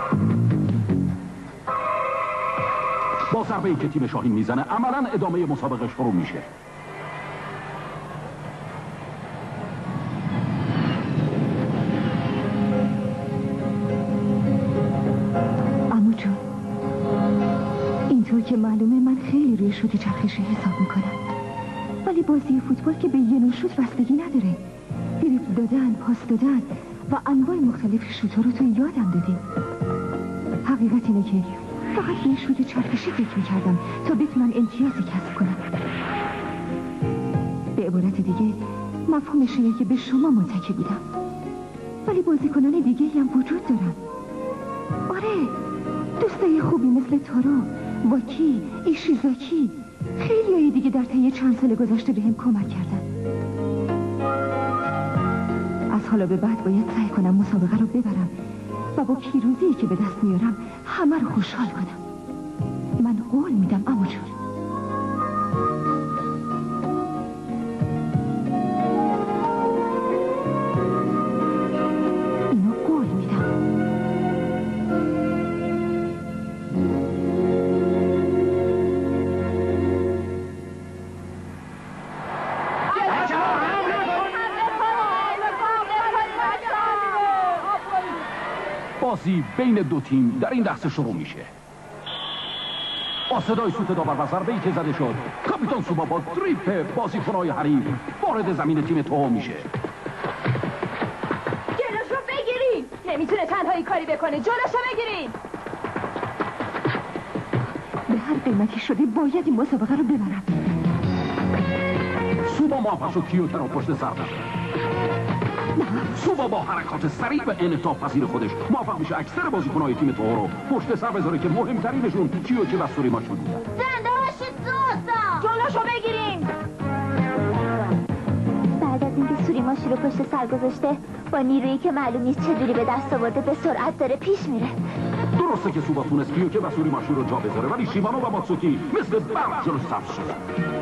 با ضربه‌ای که تیم شاهین میزنه عملاً ادامه مسابقه شروع میشه. اینطور که معلومه من خیلی روی شوت چرخشی حساب میکنم، ولی بازی فوتبال که به یه نوع شوت بستگی نداره. دریبل دادن، پاس دادن و انواع مختلف شوت‌ها رو تو یادم دادی. حقیقت اینه که فقط به شوت چرخشی فکر میکردم تا بتونم امتیازی کسب کنم. به عبارت دیگه مفهومش اینه که به شما متکی بودم، ولی بازیکنان دیگه هم وجود دارن. آره، دوستای خوبی مثل تارو، واکی، ایشیزاکی، خیلی های دیگه در طی چند سال گذشته به هم کمک کردن. از حالا به بعد باید سعی کنم مسابقه رو ببرم و با پیروزی که به دست میارم همه رو خوشحال کنم. من قول میدم عمو جون. بازی بین دو تیم در این لحظه شروع میشه. با صدای سوت داور و ضربه‌ای که زده شد، کاپیتان سوبا با دریبل بازیکن‌های حریف وارد زمین تیم تو میشه. جلوشو بگیرین! نمیتونه تنهایی کاری بکنه، جلوشو بگیرین! به هر قیمتی شده باید این مسابقه رو ببرم. سوبا موفق شد کیوتا رو پشت سر ببره. سوبا با حرکات سریع و انعطاف پذیر خودش موفق میشه اکثر بازیکن‌های تیم تو رو پشت سر بذاره که مهمترینشون کیوچی و سوریماشی بودن. زنده باشید سوسا! جلوشو بگیرین! بعد از اینکه سوریماشی رو پشت سر گذاشته، با نیرویی که معلوم نیست چجوری به دست آورده به سرعت داره پیش میره. درسته که سوبا تونست کیوچی و سوریماشی رو جا بذاره، ولی شیبانو و ماتسوکی مثل برق جلوش سبز شدن.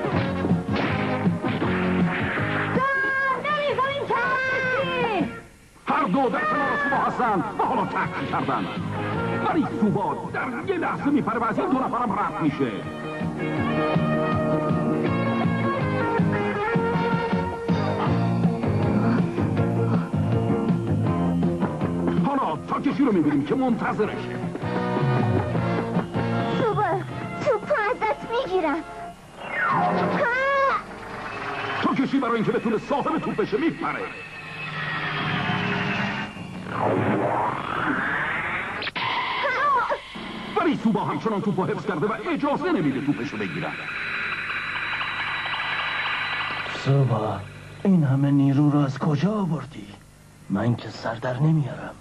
هر دو در کنار سوبا هستن و حالا تحقیق کردن، ولی سوبا در یه لحظه میپره و از این دو نفرم رد میشه. حالا تاکشی رو میبینیم که منتظرشه. سوبا توپو ازت میگیرم. تاکشی برای اینکه بتونه صاحب توپ بشه میپره. ولی سوبا همچنان توپو حفظ کرده و اجازه نمیده توپشو بگیرن. سوبا این همه نیرو رو از کجا آوردی؟ من که سر در نمیارم.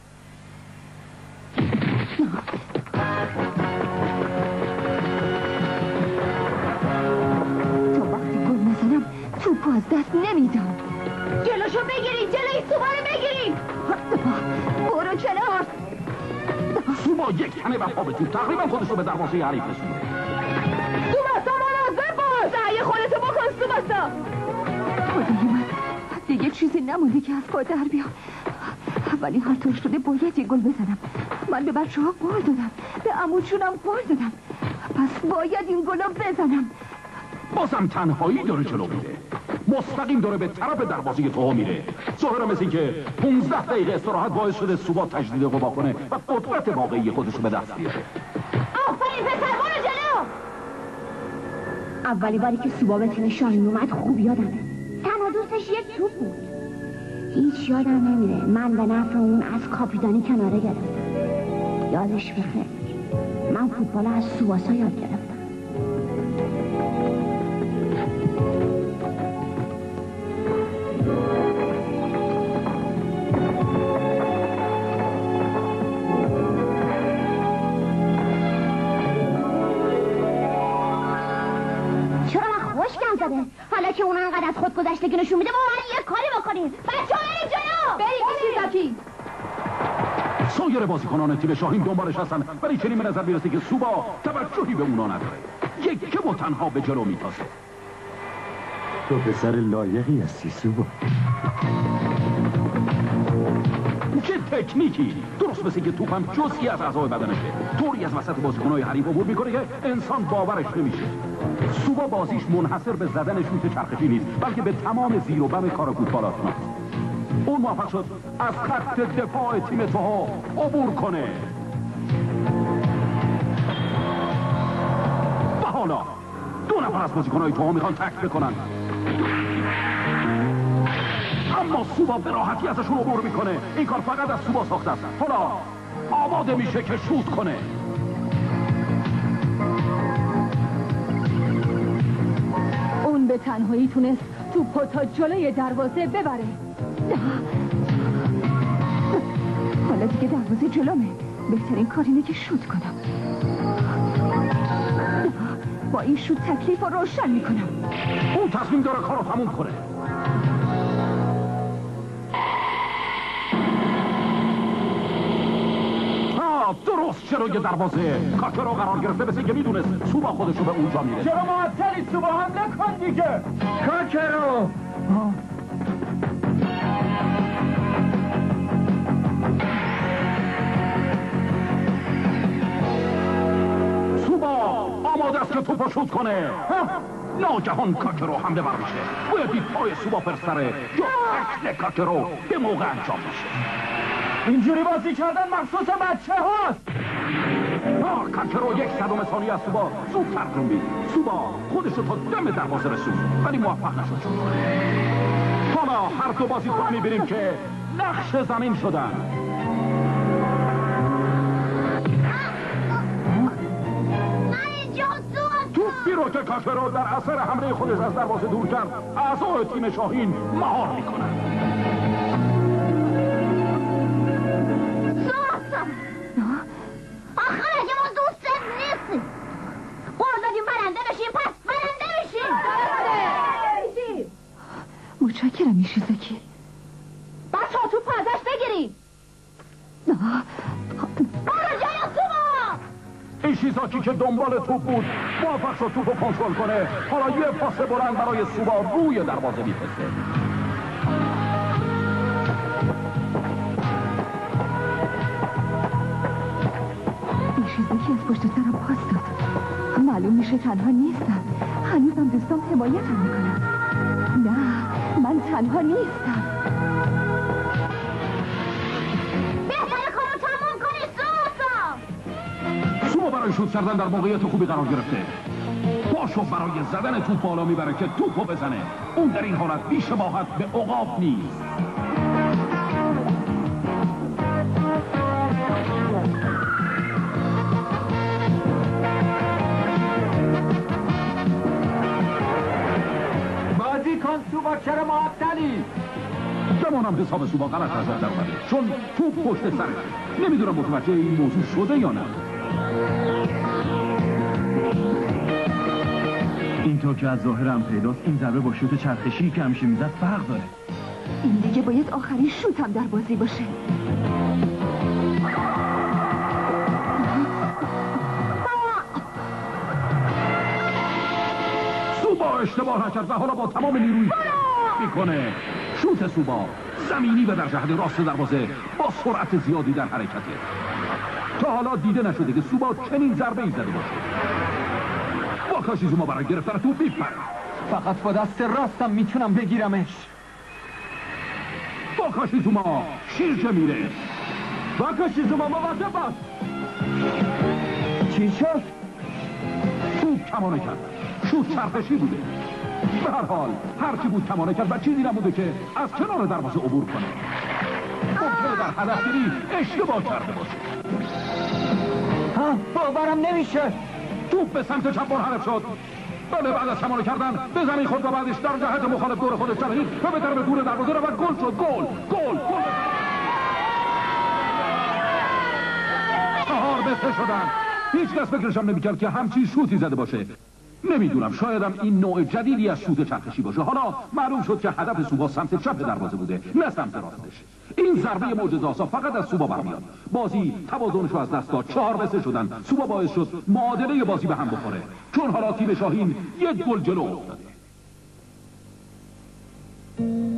تا وقتی گل نزنم توپو از دست نمیدم. جلوشو بگیرین! جلوی سوبا رو بگیرین! برو جلو! سوبا یک تنه و پا به توپ تقریبا خودشو به دروازه حریف رسونده. سوباسا مراقب باش! سعی خودتو بکن سوباسا! خدای من دیگه چیزی نمونده که از پا در بیام، ولی هر طور شده باید یه گل بزنم. من به بچه ها قول دادم، به عمو جونم قول دادم، پس باید این گل رو بزنم. بازم تنهایی داره جلو میره، مستقیم داره به طرف دروازه تو میره. ظاهرا مثل که 15 دقیقه استراحت باعث شده سوبا تجدید قوا کنه و قدرت واقعی خودش رو به دست بیاره. آفرین پسر، برو جلو! اولی باری که سوبا به تیم شاهین اومد خوب یادمه. تنها دوستش یک توپ بود. هیچ یادم نمیره من به نفع اون از کاپیتانی کناره گرفتم. یادش بخیر. من فوتبال از سوباسا یاد گرفتم. حالا که اون انقدر از خود گذشتگی نشون میده، با من یه کاری بکنیم. بچه‌ها بریم جلو! بریم ایشیزاکی! سایر بازیکنان تیم شاهین دنبالش هستن، ولی چنین به نظر میرسه که سوبا توجهی به اونا نداره. یک و تنها به جلو میتازه. تو پسر لایقی هستی سوبا. چه تکنیکی! درست مثل که توپم جزئی از اعضای بدنشه، طوری از وسط بازیکن‌های حریف عبور میکنه که انسان باورش نمیشه. سوبا بازیش منحصر به زدن شوت چرخشی نیست، بلکه به تمام زیر و بم کار فوتبالاتون. اون موفق شد از خط دفاع تیم توها عبور کنه. و حالا دو نفر از بازیکن‌های توها میخوان تکل بکنن، اما سوبا به راحتی ازشون عبور میکنه. این کار فقط از سوبا ساخته است. حالا آماده میشه که شوت کنه. اون به تنهایی تونست توپو تا جلوی دروازه ببره. حالا دیگه دروازه جلومه، بهترین کار اینه که شوت کنم. با این شوت تکلیف رو روشن میکنم. اون تصمیم داره کار رو تموم کنه. درست جلوی دروازه کاکرو قرار گرفته، مثل که میدونست سوبا خودش رو به اونجا میره. چرا معطلی؟ سوبا حمله کن دیگه. کاکرو سوبا آماده است که توپو شوت کنه. ناگهان کاکرو حمله بر میشه. باید دید پای سوبا پرسره یا اکل کاکرو به موقع انجام میشه. اینجوری بازی کردن مخصوص بچه هاست. کاکرو 1/100 ثانیه از سوبا زودتر جنبید. سوبا خودش رو تا دم دروازه رسوند ولی موفق نشد. حالا هر دو بازیکن میبینیم که نقش زمین شدن. توپی رو که کاکرو در اثر حمله خودش از دروازه دور کرد، اعضای تیم شاهین مهار میکنن. آخر اگه ما دوست نیستیم، قول دادیم برنده بشیم، پس برنده بشیم. متشکرم ایشیزاکی. بچه ها توپ ازش بگیریم. برو جلو سوبا. ایشیزاکی که دنبال توپ بود موفق شد توپ رو کنترل کنه. حالا یه پاس بلند برای سوبا روی دروازه میفرسته. ایشیزاکی از پشت سرم پاس داد. معلوم میشه تنها نیستم. هنوزم دوستام حمایتم میکنم. نه، من تنها نیستم. بهتره کارو تموم کنی سوبا. سوبا برای شوت کردن در موقعیت خوبی قرار گرفته. پاشو برای زدن توپ بالا میبره که توپو بزنه. اون در این حالت بی‌شباهت به عقاب نیست. بازی کن سوبا، چرا معطلی؟ گمانم حساب سوبا غلط نظر در اومده، چون توپ پشت سره. نمیدونم متوجه این موضوع شده یا نه. اینطور که از ظاهرم پیداست این ضربه با شوت چرخشی که همیشه میزد فرق داره. این دیگه باید آخرین شوتم در بازی باشه. سوبا اشتباه نکرد و حالا با تمام نیروی میکنه. شوت سوبا زمینی و در جهت راست دروازه با سرعت زیادی در حرکته. تا حالا دیده نشده که سوبا چنین ضربه‌ای زده باشه. واکاشیزوما برای گرفتن توپ میپره. فقط با دست راستم میتونم بگیرمش. واکاشیزوما شیرجه میره. واکاشیزوما مواظب باش. چی شد؟ توپ کمانه کرد. شوت چرخشی بوده. به هر حال هرچی بود کمانه کرد و چیزی نبوده که از کنار دروازه عبور کنه. ممکنه در هدفگیری اشتباه کرده باشه. باورم نمیشه. توپ به سمت چپ منحرف شد. بله، بعد از کمانه کردن به زمین خورد و بعدش در جهت مخالف دور خودش چرخید و به طرف دور دروازه و گل شد. گل 4-3 شدن. هیچ کس فکرشم نمیکرد که همچین شوتی زده باشه. نمیدونم، شایدم این نوع جدیدی از شوت چرخشی باشه. حالا معلوم شد که هدف سوبا سمت چپ دروازه بوده، نه سمت راستش. این ضربه معجزه‌آسا فقط از سوبا برمیاد. بازی توازنش رو از دست داد. 4-3 شدن. سوبا باعث شد معادله بازی به هم بخوره، چون حالا تیم شاهین 1 گل جلو افتاده.